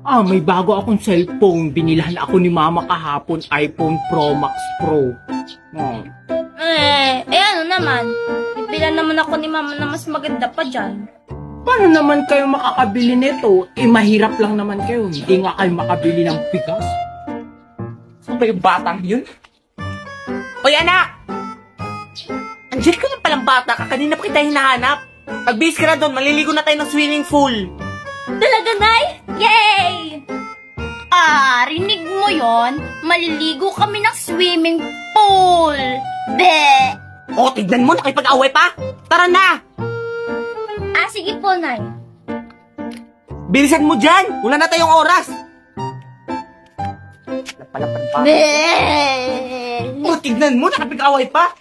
May bago akong cellphone. Binilahan ako ni Mama kahapon, iPhone Pro Max Pro. Ano naman? Bibilan naman ako ni Mama na mas maganda pa dyan. Paano naman kayo makakabili nito? Mahirap lang naman kayo. Hindi nga kayo makabili ng bigas. Saan ba yung batang yun? Oy, anak! Andiyan ka lang palang bata ka. Kanina pa kita hinahanap. Pag-base ka na doon, maliligo na tayo ng swimming pool. Talaga, Nay? Yay! Rinig mo yon? Maliligo kami ng swimming pool. Be! Tignan mo, nakipag-away pa. Tara na! Sige po, Nay. Bilisan mo dyan! Wala na tayong oras! Lapalapan pa. Be! Tignan mo, nakipag-away pa.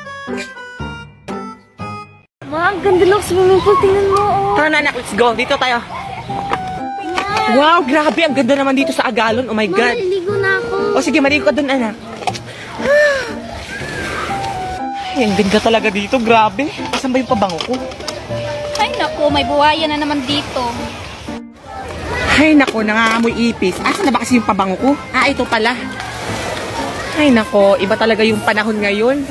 Ma, ang ganda ng swimming pool. Tingnan mo, Tara na, anak, let's go. Dito tayo. Wow, grabe. Ang ganda naman dito sa Agalon. Oh my God. Maliligo na ako. Sige, maligo ka dun, anak. Ay, ang ganda talaga dito. Grabe. Saan ba yung pabango ko? Ay, naku. May buhaya na naman dito. Ay, naku. Nangangamoy ipis. Asan na ba kasi yung pabango ko? Ito pala. Ay, naku. Iba talaga yung panahon ngayon.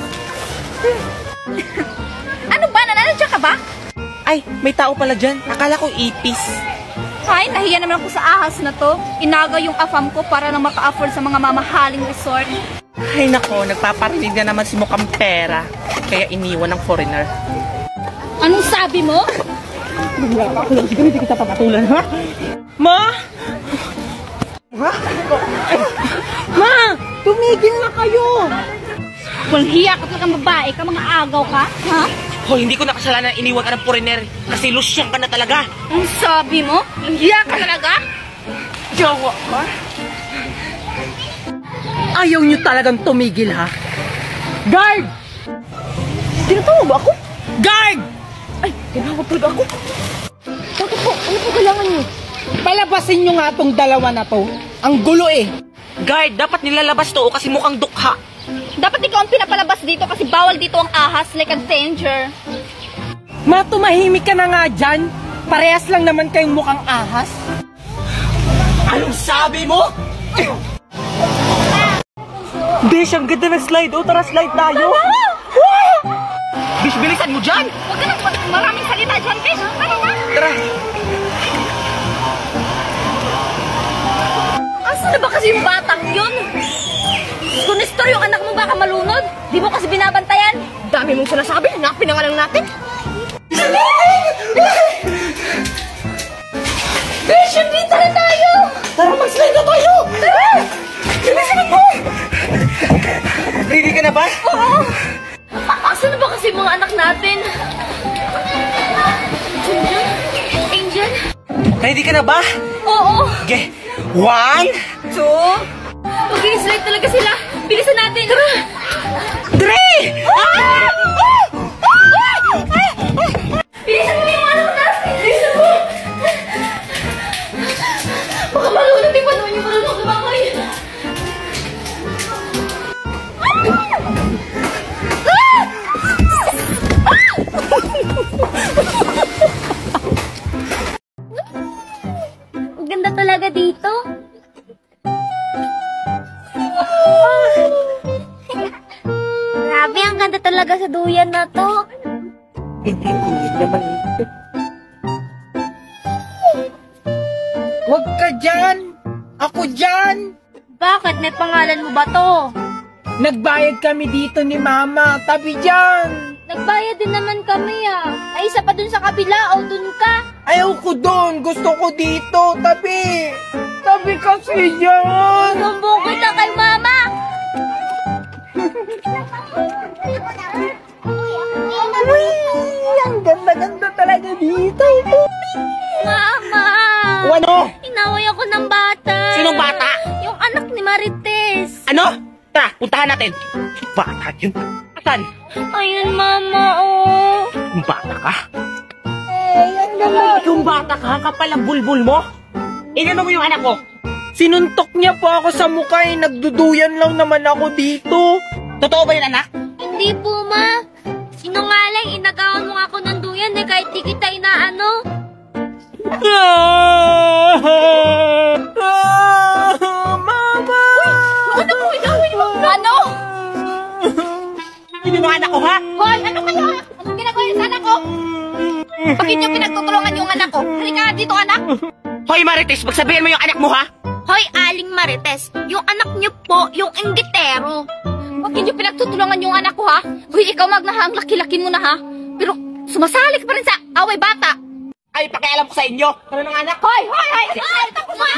Ano ba? Nananadya ka ba? Ay, may tao pala dyan. Akala ko ipis. Ay, nahiya naman ako sa ahas na to. Inaga yung afam ko para lang maka-afford sa mga mamahaling resort. Ay, nako. Nagpaparinig na naman si mukhang pera. Kaya iniwan ng foreigner. Anong sabi mo? Siguro hindi kita papatulan, ha? Ma! Ha? Ma! Tumigil na kayo! Walang hiya ka talagang babae ka, mga agaw ka, ha? Hoy, hindi ko nakasalanan iniwan ka ng foreigner kasi lusyang ka na talaga. Ang sabi mo? Hiya ka talaga? Jawa ka? Ayaw nyo talagang tumigil, ha? Guard! Tinatawag ba ako? Guard! Ay, tinawag talaga ako. Bakit po? Ano po kailangan nyo? Palabasin nyo nga tong dalawa na to. Ang gulo eh. Guard, dapat nilalabas to kasi mukhang dukha. Dapat ikaw ang pinapalabas dito kasi bawal dito ang ahas, like a danger. Tumahimik ka na nga dyan. Parehas lang naman kayong mukhang ahas. Anong sabi mo? Besh, ang ganda ng slide. Tara, slide tayo. Besh, bilisan mo dyan. Huwag ka na maraming salita dyan, Fish. Ano na? Tara. Asan na ba kasi yung batang yun? Kung Nestor yung anak mo baka malunod, di mo kasi binabantayan. Dami mong sinasabi. Hanapin na nga lang natin. Fish, dito na tayo! Tara, mag-slide na tayo. Tara. Bilisan mo. Ready ka na ba? Oo! Asan na ba kasi mga anak natin? Angel? Ready ka na ba? Oo! Okay. 1, 2, Okay, slide talaga sila. Bilisan natin. Tara! 3! Bilisan mo yung anak natin! Bilisan mo! Baka malunod, di ba naman yung marunong kumakay? Ang ganda talaga dito. Grabe, ang ganda talaga sa duyan na to. Hindi naman. Huwag ka dyan. Ako dyan. Bakit? May pangalan mo ba to? Nagbayad kami dito ni Mama. Tabi dyan. Nagbayad din naman kami Ay, isa pa dun sa kabila o dun ka? Ayaw ko doon. Gusto ko dito. Tabi. Tabi kasi dyan. Sumbong kita kay Mama! Uy, ang ganda-ganda talaga dito. Mama! Ano? Inaway ako ng bata. Sinong bata? Yung anak ni Marites. Ano? Tara, puntahan natin. Bata yun. Asan? Ayun, Mama, Yung bata ka? Yung bata ka? Kapal ang bulbul mo? Inano mo yung anak ko? Sinuntok niya po ako sa mukha eh. Nagduduyan lang naman ako dito. Totoo ba yun, anak? Hindi po, Ma. Sinungaling, inagawan mo nga ako ng duyan kahit di kita inaano. ko? Bakit niyo pinagtutulungan yung anak ko? Halika nga dito, anak. Hoy Marites, magsabihin mo yung anak mo ha? Hoy, Aling Marites, yung anak niyo po, yung inggitero. Bakit niyo pinagtutulungan yung anak ko, ha? Hoy, ikaw Magna, ang laki-laki mo na, ha? Pero sumasalik pa rin sa away bata. Ay, pakialam ko sa inyo. Ano ng anak? Hoy! Ay, tako mo!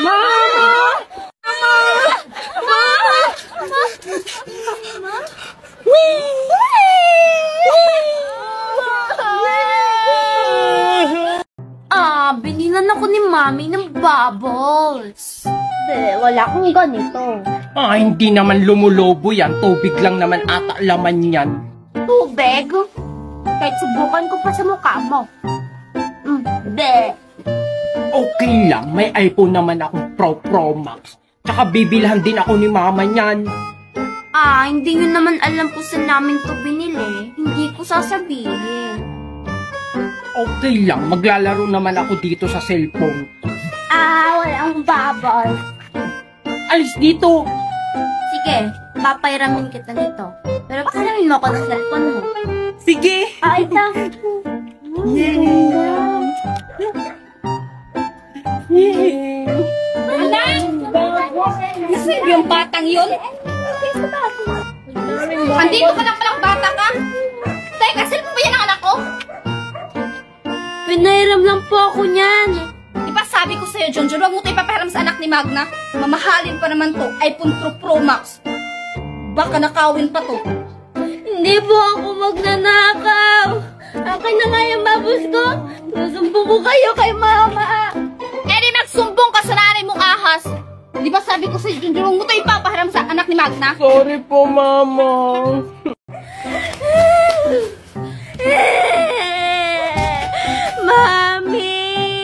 Binilan ako ni Mami ng bubbles. Wala akong ganito. Hindi naman lumulobo yan. Tubig lang naman ata laman yan. Tubig? Kahit subukan ko pa sa mukha mo. Be. Okay lang, may iPhone naman akong Pro Max. Tsaka bibilhan din ako ni mama niyan. Hindi nyo naman alam kung saan namin to binili. Hindi ko sasabihin. Okay lang, maglalaro naman ako dito sa cellphone. Walang bubbles. Alis dito! Sige, papairamin kita nito. Pero paalamin mo ako ng cellphone mo. Sige! Ito. Kasi yung batang yun? Andito ka lang palang bata ka? Teka, cellphone ba yan ang anak ko? Pinairam lang po ako niyan. Di ba sabi ko sa'yo, John, huwag mo ito ipapahiram sa anak ni Magna? Mamahalin pa naman to, iPhone Pro Max. Baka nakawin pa to. Hindi po ako magnanakaw. Akin na nga yung babos ko. Nasumbong ko kayo kay mama. Di magsumbong ka sa nanay mong ahas. Di ba sabi ko sa'yo, John, huwag mo ito ipapahiram sa anak ni Magna? Sorry po, mama. Mami!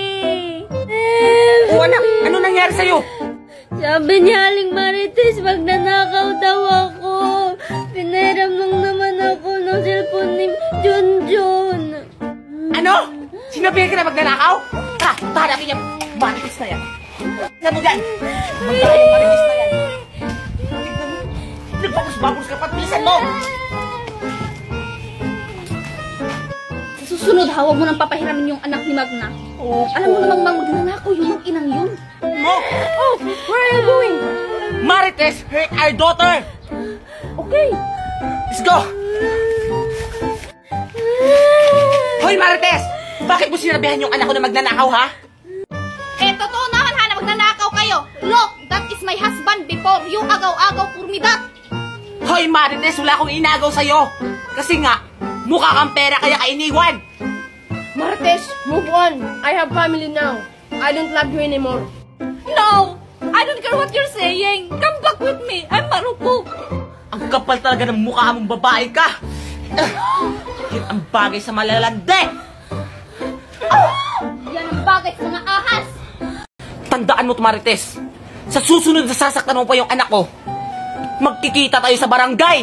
O anak, ano nangyari sa'yo? Sabi ni Aling Marites, magnanakaw daw ako. Pinahiram lang naman ako ng cellphone ni Junjun. Ano? Sinabihan ka na magnanakaw? Tara, hanapin niya. Marites na yan. Tignan mo yan. Magkakain yung Marites na yan. Tignan mo. Nagbagus-bagus ka pa. Bilisan mo. Susunod, huwag mo nang papahiramin yung anak ni Magna. Alam mo namang magnanakaw yung mag-inang yun. Mo! Where are you going? Marites hurt our daughter! Okay. Let's go! Hoy Marites! Bakit mo sinabihan yung anak ko na magnanakaw, ha? Totoo naman ha na magnanakaw kayo. Look, that is my husband before. Yung agaw-agaw kurmidat. Hoy Marites, wala akong inagaw sa'yo. Kasi nga, mukha kang pera kaya ka iniwan. Marites, move on. I have family now. I don't love you anymore. No! I don't care what you're saying. Come back with me. I'm marupok. Ang kapal talaga ng mukha mong babae ka. Yan ang bagay sa malalande. Yan ang bagay sa mga ahas. Tandaan mo, Marites. Sa susunod na sasaktan mo pa yung anak ko, magkikita tayo sa barangay.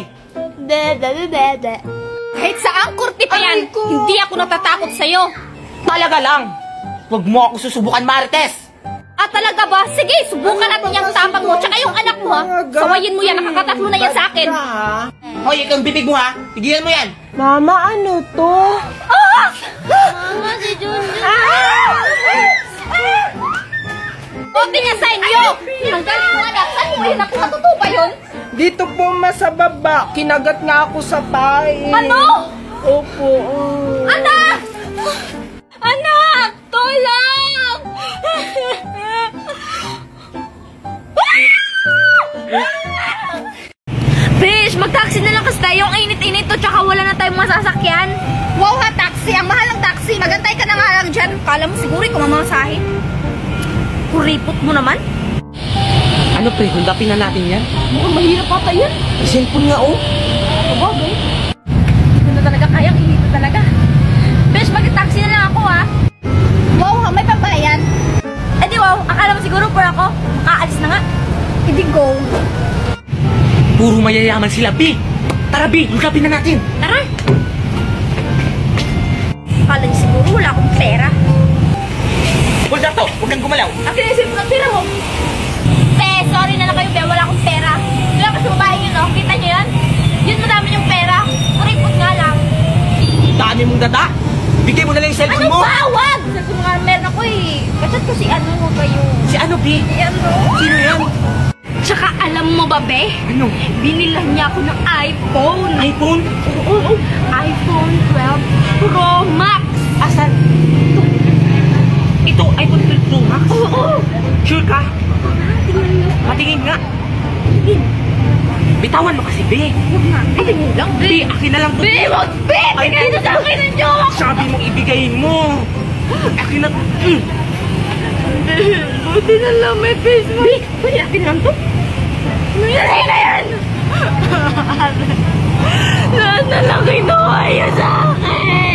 Kahit sa angkorti pa yan, hindi ako natatakot sa'yo. Talaga lang. Huwag mo ako susubukan, Marites. Talaga ba? Sige, subukan natin yung tapang mo. Tsaka yung anak mo, ha? Sawayin mo yan, nakakatatlo na yan sa akin. Hoy, ikaw yung bibig mo, ha? Tigilan mo yan. Mama, ano to? Mama, si Junjun. Kunti nga sa inyo. Ang galing mo, anak. Saan mo yun? Totoo ba yun? Dito po sa baba. Kinagat nga ako sa pain. Ano? Opo. Anak! Anak! Tulong! Bish, mag-taxi na lang kasi tayo. Ang init-init to, tsaka wala na tayong masasakyan. Wow ha, taxi. Ang mahal ng taxi. Magantay ka na nga lang dyan. Kala mo siguro ikaw mamasahe. Kuripot mo naman. Ano, pre? Hundapin na natin yan? Mukhang mahirap pa tayo yan. Cellphone nga, oh. Kabagay. Hindi na talaga kaya, init na talaga. Bish, mag-taxi na lang ako ha. Wow ha, may pambayan. Eh di wow, akala mo siguro por ako. Makaalis na nga. Hindi go. Puro mayayaman sila, B. Tara, B. Hundapin na natin. Tara. Akala niyo siguro wala akong pera. Huwag na to. Huwag kang gumalaw. Akin na yung ng pera mo. Sorry na lang kayo, be. Wala akong pera. Wala ka sa babae yun, no? Kita niyo yan? Yun madami yung pera. Kuripot nga lang. Dami mong data. Bigay mo na lang yung cellphone Ano mo. ba? Wag! Sabi mo nga, meron ako eh. Bachat ko si ano mo kayo. Si ano, B? Si ano? Sino yan? Tsaka alam mo ba, be? Ano? Binilan niya ako ng iPhone. iPhone? Oo, iPhone 12 Pro Max. Asan? Ito, iPhone 12 Pro Max? Oo. Sure ka? Tingnan mo. Patingin nga. Tingin. Bitawan mo kasi, B. Huwag nga. Tingin lang, B, akin na lang to. Be, wag, be! Tingnan mo sa akin ang jowa ko. Sabi mong ibigay mo. Akin na. Buti na lang may Facebook. Be, pwede akin lang to. Nangyari na yan! Lahat na lang kinuha niya sa akin!